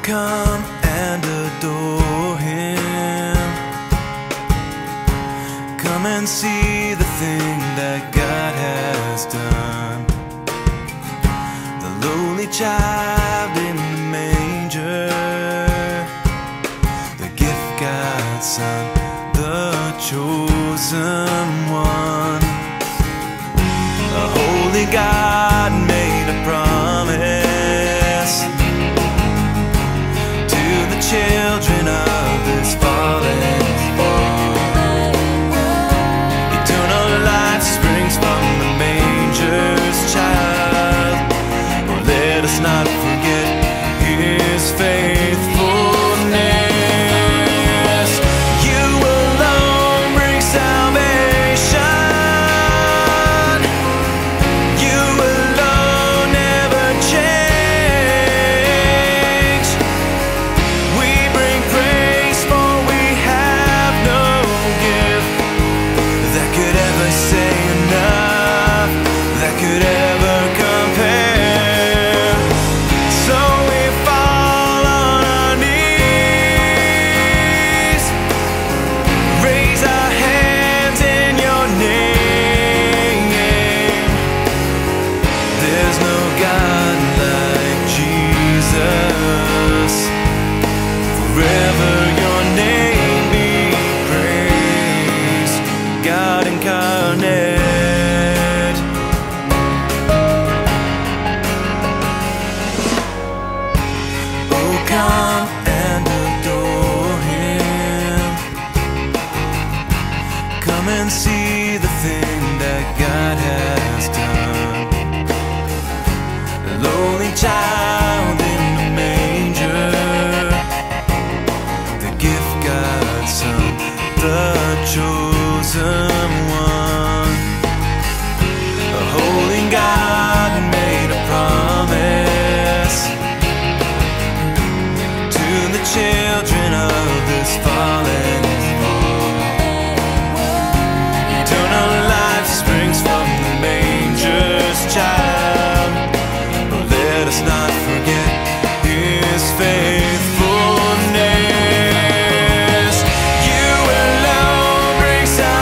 come and adore Him. Come and see the thing that God has done. The lowly child in the manger, the gift God's Son, the chosen one. The holy God made a promise to the children of this fallen world. Eternal life springs from the manger's child. Oh, let us not forget His faithfulness. You alone bring salvation. You alone never change. We bring praise, for we have no gift that could ever say enough, that could ever compare. So we fall on our knees, raise our hands in your name. There's no God like Jesus. Forever your name be praised, God incarnate. Oh, come and adore Him. Come and see the thing that God has done. The lowly child in the manger, the gift God's Son, the chosen one. The holy God made a promise to the children of this fallen world. Eternal life springs from the manger's child. Oh, let us not forget His faithfulness. You alone bring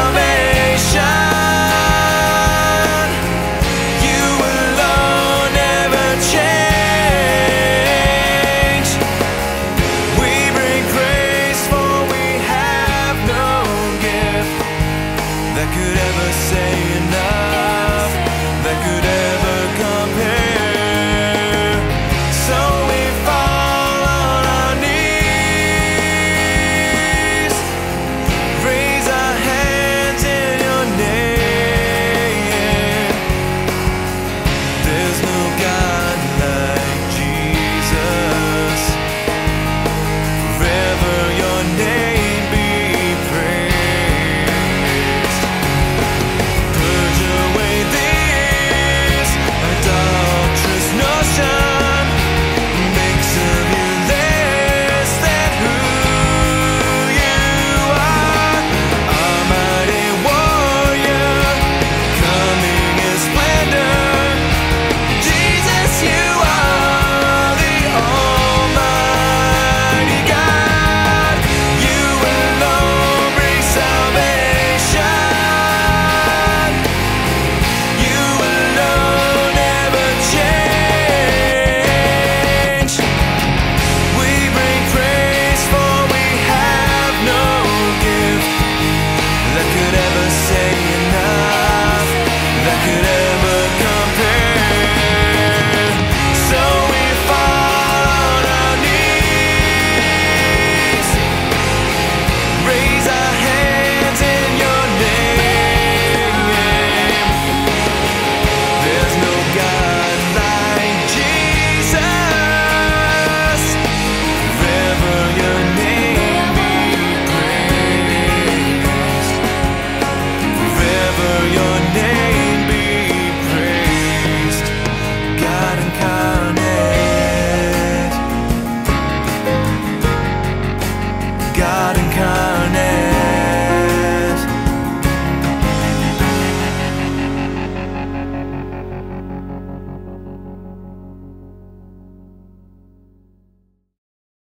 salvation. You alone never change. We bring praise, for we have no gift that could ever say enough, that could ever compare. So we fall on our knees, raise our hands in your name. There's no God like Jesus. Forever your name be praised. Purge away this adulterous notion, makes of you less than who you are. Our mighty warrior, coming in splendor. Jesus, you are the Almighty God. You alone bring salvation. You alone never change. We bring praise, for we have no gift that could ever say enough, that could ever compare. So we fall on our knees, raise our hands in your name. There's no God like Jesus. Forever your name be praised. Forever your name be praised, God incarnate. God incarnate.